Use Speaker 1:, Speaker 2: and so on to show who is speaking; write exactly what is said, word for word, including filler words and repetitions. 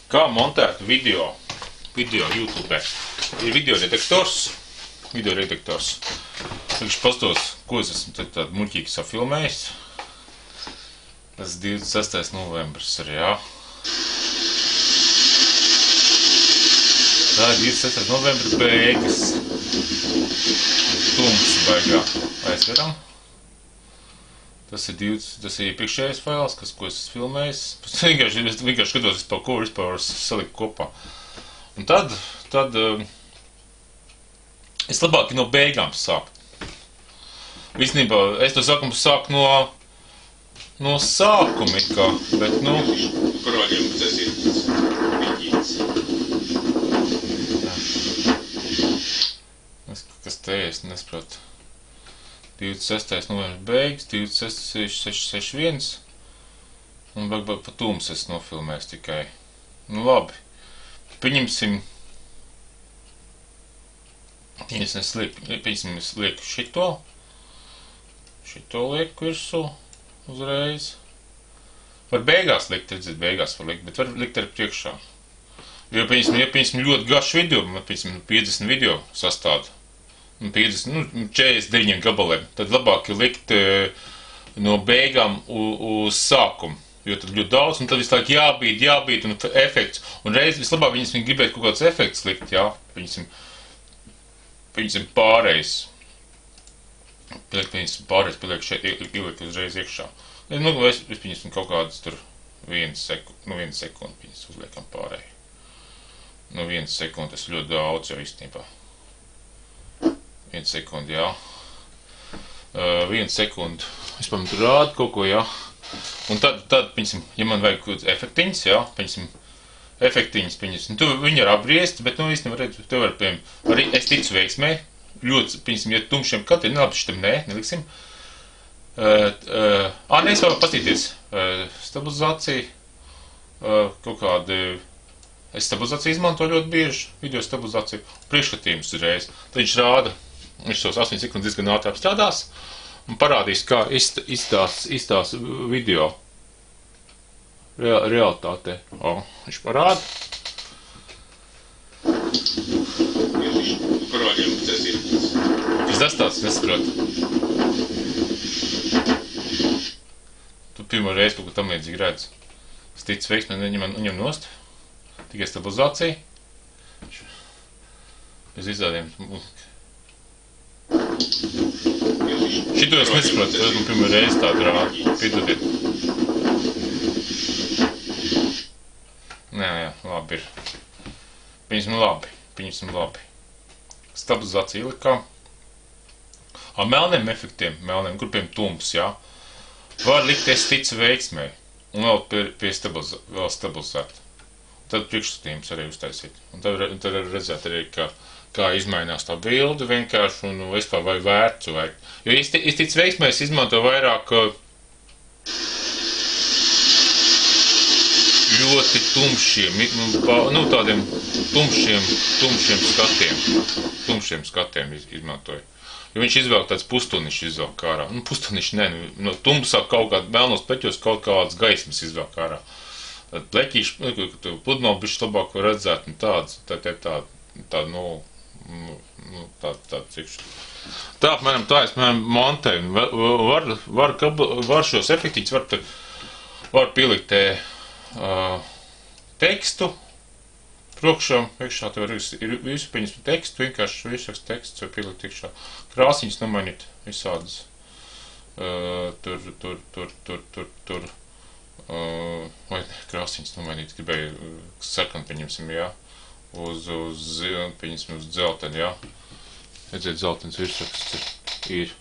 Speaker 1: Kā montēt video, video YouTube. Ir video redaktors, video redaktors. Viņš pastos, ko es esmu tādu muļķīgi safilmējis. Tas divdesmit sestais novembris arī, jā. Tā ir divdesmit sestais novembris beigas. Tums baigā. Aizveram. Tas ir divdesmit, tas ir iepriekšējais fails, kas, ko es esmu filmējis. Es vienkārši, es vienkārši skatos vispār, ko vispār var salikt kopā. Un tad, tad es labāk no beigām sākt. Visnībā, es to sākumu sāku no, no sākuma, kā, bet, nu...
Speaker 2: Проļiem tas ir vidīts.
Speaker 1: Kas te es nesaprotu. divdesmit sestais novembris beigas, divdesmit sestais seši seši viens. Un vēl pa tums es nofilmēs tikai. Nu labi. Pieņemsim. Pieņemsim, es lieku, pieņemsim, es lieku šito. Šito lieku virsū uzreiz. Var beigās likt, redzēt, beigās var likt, bet var likt arī priekšā. Jo, pieņemsim, ja pieņemsim ļoti garš video, man pieņemsim piecdesmit video sastādu. piecdesmit, nu, četrdesmit deviņiem gabaliem, tad labāk ir likt e, no beigām u, uz sākumu, jo tad ļoti daudz, un tad visu laiku jābīd, jābīd, un efekts, un reiz vislabāk viņas viņi gribētu kaut kāds efekts likt, jā, viņas viņas pārējais, pielikt viņas pārējais, pieliek šeit, ieliek uzreiz iekšā. Nu, es, es viņas kaut kādas tur viens sekundi, nu, viens sekundi viņas uzliekam pārēju. Nu, viens sekundi, tas ļoti daudz jau īstenībā. Vienu sekundi, jā. Uh, vienu sekundi. Es pamēr tur rādu kaut ko, jā. Un tad, tad, piņasim, ja man vajag kaut efektiņas, jā, piņasim, efektiņas, piņasim. Tu viņi ir apbriesti, bet, nu, īstenībā, redz, tev var, piemēram, arī es ticu veiksmē, ļoti, piņasim, ja tumšiem katri, nelabi šitam, nē, neliksim. Uh, uh, ā, ne, es vēl pastīties. Uh, stabilizācija, uh, kaut kādi, es stabilizāciju izmantoju ļoti bieži, video stabilizāciju, priekšskatījums uzreiz. Tad viņš rāda, viņš tos astoņas sekundes diezgan ātri apstrādās un parādīs, kā izstās, izstās video Real, realitātē. O, viņš parāda.
Speaker 2: Проļiem tas ir.
Speaker 1: Tas tas tāds, nesaprot. Tu pirmo reizi kaut ko tam līdzīgi redz. Es ticu veiksmē, neņem, neņem nost. Tikai stabilizācija. Bez izrādiem. Šito es nesaprotu, tad man pirmā reize tādu rādu. Piedodiet. Nē, jā, labi ir. Pieņemsim labi. Pieņemsim labi. Stabilizācija ielikām. Ar melniem efektiem, melniem grupiem tums, jā. Var likt es ticu veiksmē. Un vēl pie, pie stabilizā, vēl stabilizēt. Tad priekšstatījums arī uztaisīt. Un tad, un tad redzēt arī, kā, kā izmainās tā bilde vienkārši un vispār vai vērts vajag. Jo es, es tic veiksmē, es izmantoju vairāk ļoti tumšiem, nu tādiem tumšiem, tumšiem skatiem. Tumšiem skatiem izmantoju. Jo viņš izvēl tāds pustunišs izvēl kārā. Nu pustunišs ne, no tumsā kaut kādā melnos pleķos kaut kādas gaismas izvēl kārā. Tad pleķīši, nu, pludmali bišķi labāk var redzēt, un tāds, tā, tā, tā, tā, nu, nu, tā, tā, cikšķi. Tā, apmēram, tā es, mēram, montēju, var, var, var šos efektiņus, var, te, var pielikt te uh, tekstu, prokšā, iekšā, te var ir visu pieņems tekstu, vienkārši visāks teksts var pielikt iekšā. Krāsiņas nomainīt visādas, uh, tur, tur, tur, tur, tur, tur. Uh, vai krāsiņas nomainīt, gribēju uh, sarkanu pieņemsim, jā, uz, uz, pieņemsim uz dzelteni, jā. Redziet, dzeltenis virsraksts ir.